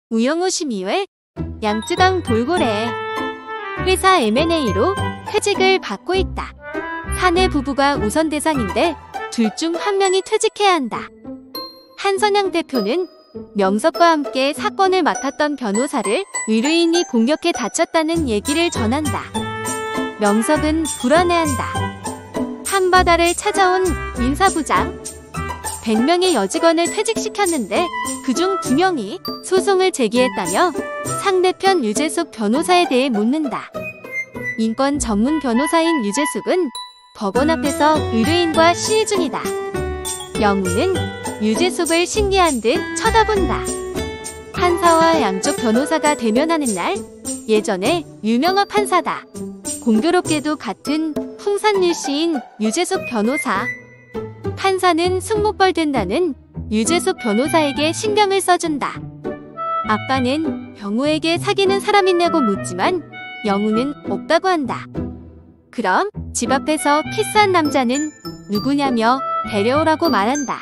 우영우 심의회 양쯔강 돌고래 회사 M&A로 퇴직을 받고 있다. 사내 부부가 우선 대상인데 둘 중 한 명이 퇴직해야 한다. 한선양 대표는 명석과 함께 사건을 맡았던 변호사를 의뢰인이 공격해 다쳤다는 얘기를 전한다. 명석은 불안해한다. 한바다를 찾아온 인사부장. 100명의 여직원을 퇴직시켰는데 그중 2명이 소송을 제기했다며 상대편 유재숙 변호사에 대해 묻는다. 인권 전문 변호사인 유재숙은 법원 앞에서 의뢰인과 시위 중이다. 영우는 유재숙을 신기한 듯 쳐다본다. 판사와 양쪽 변호사가 대면하는 날, 예전에 유명한 판사다. 공교롭게도 같은 풍산일시인 유재숙 변호사. 판사는 승모벌 된다는 유재숙 변호사에게 신경을 써준다. 아빠는 영우에게 사귀는 사람 있냐고 묻지만 영우는 없다고 한다. 그럼 집 앞에서 키스한 남자는 누구냐며 데려오라고 말한다.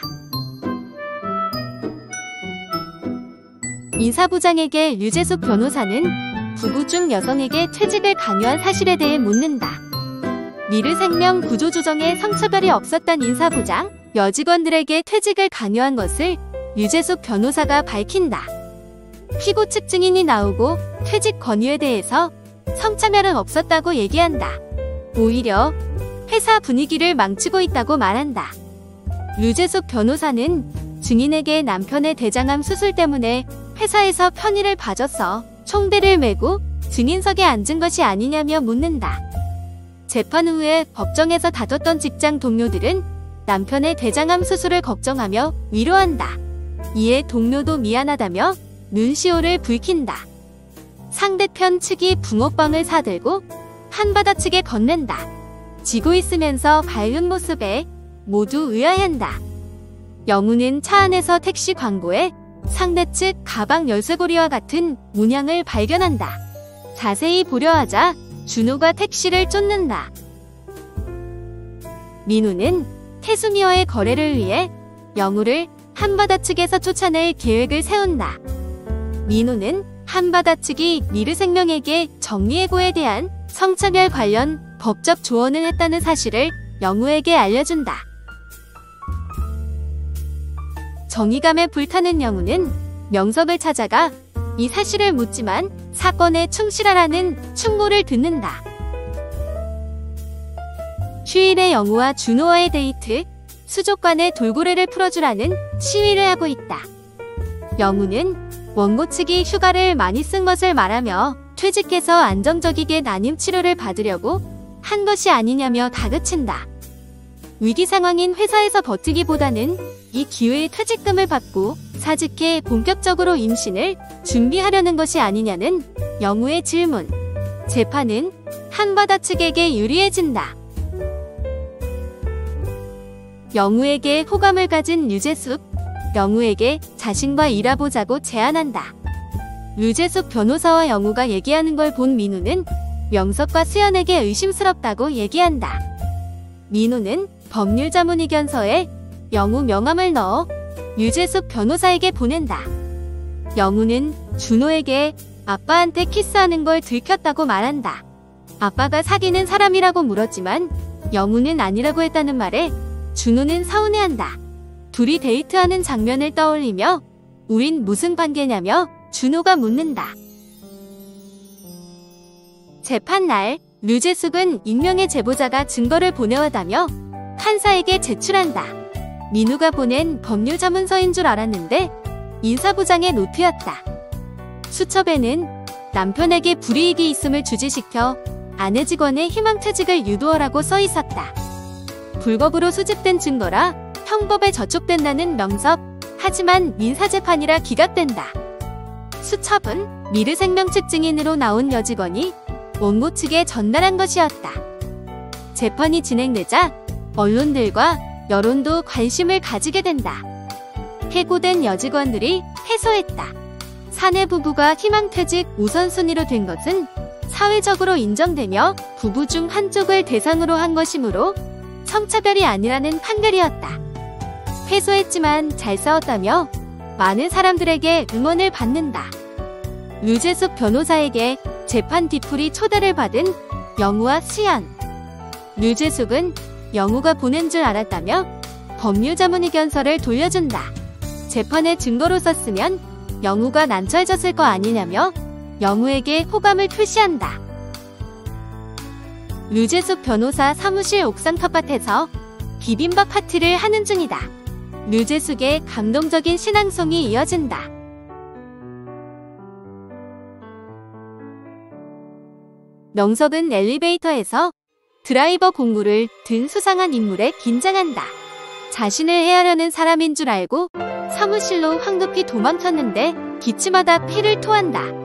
인사부장에게 유재숙 변호사는 부부 중 여성에게 퇴직을 강요한 사실에 대해 묻는다. 미르생명 구조조정에 성차별이 없었던 인사부장, 여직원들에게 퇴직을 강요한 것을 유재숙 변호사가 밝힌다. 피고 측 증인이 나오고 퇴직 권유에 대해서 성차별은 없었다고 얘기한다. 오히려 회사 분위기를 망치고 있다고 말한다. 유재숙 변호사는 증인에게 남편의 대장암 수술 때문에 회사에서 편의를 봐줬어 총대를 메고 증인석에 앉은 것이 아니냐며 묻는다. 재판 후에 법정에서 다퉜던 직장 동료들은 남편의 대장암 수술을 걱정하며 위로한다. 이에 동료도 미안하다며 눈시울을 붉힌다. 상대편 측이 붕어빵을 사들고 한바다 측에 건넨다. 지고 있으면서 밝은 모습에 모두 의아해한다. 영우는 차 안에서 택시 광고에 상대 측 가방 열쇠고리와 같은 문양을 발견한다. 자세히 보려 하자 준호가 택시를 쫓는다. 민우는 태수미와의 거래를 위해 영우를 한바다 측에서 쫓아낼 계획을 세운다. 민우는 한바다 측이 미르생명에게 정리해고에 대한 성차별 관련 법적 조언을 했다는 사실을 영우에게 알려준다. 정의감에 불타는 영우는 명석을 찾아가 이 사실을 묻지만 사건에 충실하라는 충고를 듣는다. 휴일에 영우와 준호와의 데이트, 수족관에 돌고래를 풀어주라는 시위를 하고 있다. 영우는 원고 측이 휴가를 많이 쓴 것을 말하며 퇴직해서 안정적이게 난임 치료를 받으려고 한 것이 아니냐며 다그친다. 위기 상황인 회사에서 버티기보다는 이 기회에 퇴직금을 받고 사직해 본격적으로 임신을 준비하려는 것이 아니냐는 영우의 질문. 재판은 한바다 측에게 유리해진다. 영우에게 호감을 가진 유재숙. 영우에게 자신과 일해보자고 제안한다. 유재숙 변호사와 영우가 얘기하는 걸 본 민우는 명석과 수연에게 의심스럽다고 얘기한다. 민우는 법률자문의견서에 영우 명함을 넣어 유재숙 변호사에게 보낸다. 영우는 준호에게 아빠한테 키스하는 걸 들켰다고 말한다. 아빠가 사귀는 사람이라고 물었지만 영우는 아니라고 했다는 말에 준호는 서운해한다. 둘이 데이트하는 장면을 떠올리며 우린 무슨 관계냐며 준호가 묻는다. 재판날, 유재숙은 익명의 제보자가 증거를 보내와다며 판사에게 제출한다. 민우가 보낸 법률자문서인 줄 알았는데 인사부장의 노트였다. 수첩에는 남편에게 불이익이 있음을 주지시켜 아내 직원의 희망퇴직을 유도하라고 써있었다. 불법으로 수집된 증거라 형법에 저촉된다는 명석. 하지만 민사재판이라 기각된다. 수첩은 미르생명 측 증인으로 나온 여직원이 원고 측에 전달한 것이었다. 재판이 진행되자 언론들과 여론도 관심을 가지게 된다. 해고된 여직원들이 해소했다. 사내 부부가 희망퇴직 우선순위로 된 것은 사회적으로 인정되며 부부 중 한쪽을 대상으로 한 것이므로 성차별이 아니라는 판결이었다. 해소했지만 잘 싸웠다며 많은 사람들에게 응원을 받는다. 류재숙 변호사에게 재판 뒤풀이 초대를 받은 영우와 수연. 류재숙은 영우가 보낸 줄 알았다며 법률자문의견서를 돌려준다. 재판의 증거로 썼으면 영우가 난처해졌을 거 아니냐며 영우에게 호감을 표시한다. 류재숙 변호사 사무실 옥상 텃밭에서 비빔밥 파티를 하는 중이다. 류재숙의 감동적인 신앙송이 이어진다. 명석은 엘리베이터에서 드라이버 공무를 든 수상한 인물에 긴장한다. 자신을 해하려는 사람인 줄 알고 사무실로 황급히 도망쳤는데 기침하다 피를 토한다.